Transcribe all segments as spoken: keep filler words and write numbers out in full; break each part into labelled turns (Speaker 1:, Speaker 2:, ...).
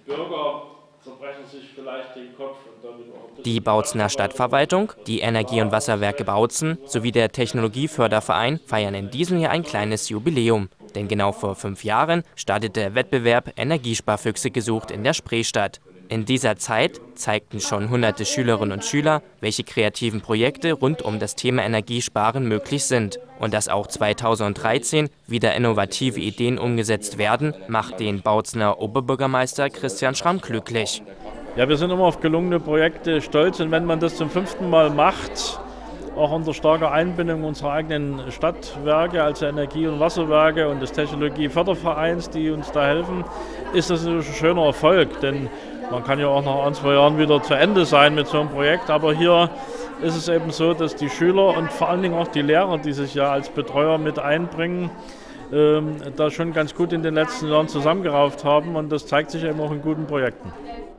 Speaker 1: Bürger zerbrechen sich vielleicht den Kopf. Und damit auch
Speaker 2: Die Bautzener Stadtverwaltung, die Energie- und Wasserwerke Bautzen sowie der Technologieförderverein feiern in diesem Jahr ein kleines Jubiläum. Denn genau vor fünf Jahren startete der Wettbewerb Energiesparfüchse gesucht in der Spreestadt. In dieser Zeit zeigten schon hunderte Schülerinnen und Schüler, welche kreativen Projekte rund um das Thema Energiesparen möglich sind. Und dass auch zweitausenddreizehn wieder innovative Ideen umgesetzt werden, macht den Bautzener Oberbürgermeister Christian Schramm glücklich.
Speaker 1: Ja, wir sind immer auf gelungene Projekte stolz, und wenn man das zum fünften Mal macht, auch unter starker Einbindung unserer eigenen Stadtwerke, also Energie- und Wasserwerke und des Technologiefördervereins, die uns da helfen, ist das ein schöner Erfolg. Denn man kann ja auch nach ein, zwei Jahren wieder zu Ende sein mit so einem Projekt. Aber hier ist es eben so, dass die Schüler und vor allen Dingen auch die Lehrer, die sich ja als Betreuer mit einbringen, ähm, da schon ganz gut in den letzten Jahren zusammengerauft haben. Und das zeigt sich eben auch in guten Projekten.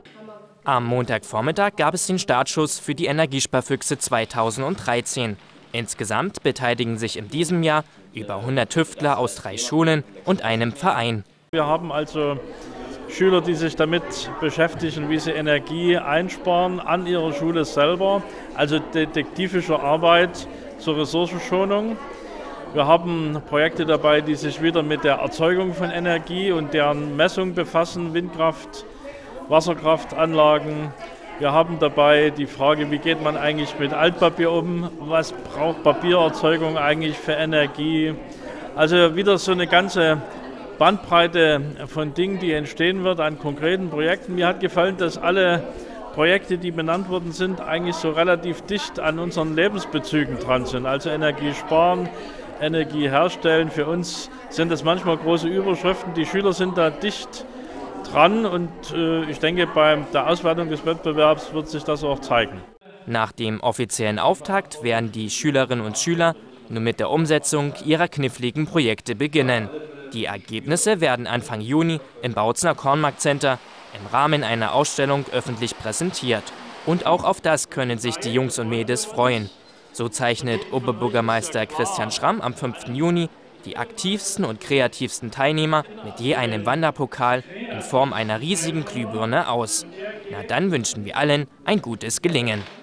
Speaker 2: Am Montagvormittag gab es den Startschuss für die Energiesparfüchse zweitausenddreizehn. Insgesamt beteiligen sich in diesem Jahr über hundert Tüftler aus drei Schulen und einem Verein.
Speaker 1: Wir haben also Schüler, die sich damit beschäftigen, wie sie Energie einsparen an ihrer Schule selber, also detektivische Arbeit zur Ressourcenschonung. Wir haben Projekte dabei, die sich wieder mit der Erzeugung von Energie und deren Messung befassen, Windkraft, Wasserkraftanlagen. Wir haben dabei die Frage, wie geht man eigentlich mit Altpapier um, was braucht Papiererzeugung eigentlich für Energie. Also wieder so eine ganze Bandbreite von Dingen, die entstehen wird an konkreten Projekten. Mir hat gefallen, dass alle Projekte, die benannt worden sind, eigentlich so relativ dicht an unseren Lebensbezügen dran sind. Also Energie sparen, Energie herstellen. Für uns sind das manchmal große Überschriften. Die Schüler sind da dicht dran, und äh, ich denke, bei der Auswertung des Wettbewerbs wird sich das auch zeigen.
Speaker 2: Nach dem offiziellen Auftakt werden die Schülerinnen und Schüler nun mit der Umsetzung ihrer kniffligen Projekte beginnen. Die Ergebnisse werden Anfang Juni im Bautzener Kornmarktcenter im Rahmen einer Ausstellung öffentlich präsentiert. Und auch auf das können sich die Jungs und Mädels freuen. So zeichnet Oberbürgermeister Christian Schramm am fünften Juni die aktivsten und kreativsten Teilnehmer mit je einem Wanderpokal in Form einer riesigen Glühbirne aus. Na dann wünschen wir allen ein gutes Gelingen.